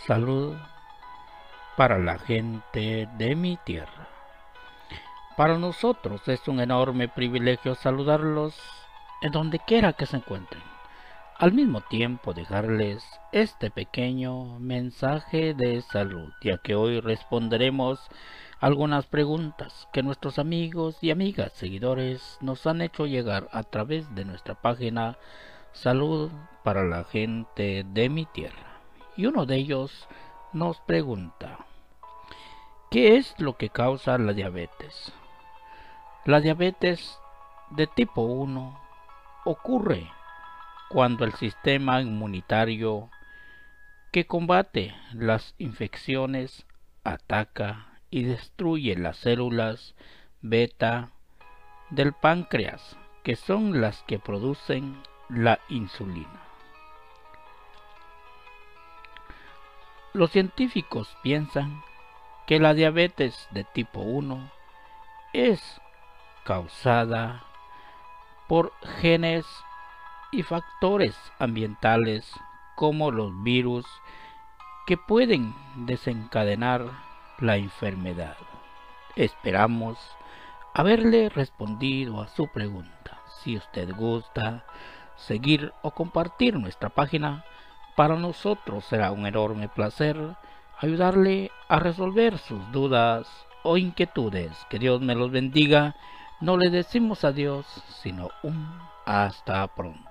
Salud para la gente de mi tierra. Para nosotros es un enorme privilegio saludarlos en donde quiera que se encuentren. Al mismo tiempo dejarles este pequeño mensaje de salud, ya que hoy responderemos algunas preguntas que nuestros amigos y amigas seguidores nos han hecho llegar a través de nuestra página Salud para la gente de mi tierra. Y uno de ellos nos pregunta: ¿qué es lo que causa la diabetes? La diabetes de tipo 1 ocurre cuando el sistema inmunitario que combate las infecciones ataca y destruye las células beta del páncreas, que son las que producen la insulina. Los científicos piensan que la diabetes de tipo 1 es causada por genes y factores ambientales como los virus que pueden desencadenar la enfermedad. Esperamos haberle respondido a su pregunta. Si usted gusta seguir o compartir nuestra página, para nosotros será un enorme placer ayudarle a resolver sus dudas o inquietudes. Que Dios me los bendiga. No le decimos adiós, sino un hasta pronto.